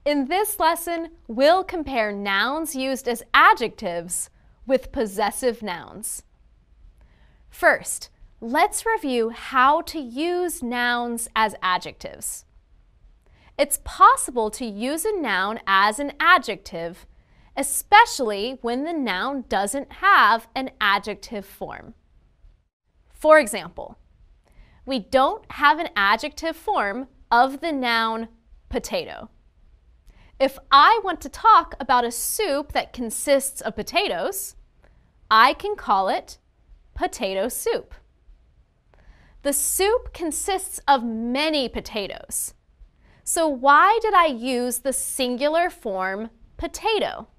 In this lesson, we'll compare nouns used as adjectives with possessive nouns. First, let's review how to use nouns as adjectives. It's possible to use a noun as an adjective, especially when the noun doesn't have an adjective form. For example, we don't have an adjective form of the noun potato. If I want to talk about a soup that consists of potatoes, I can call it potato soup. The soup consists of many potatoes. So why did I use the singular form potato?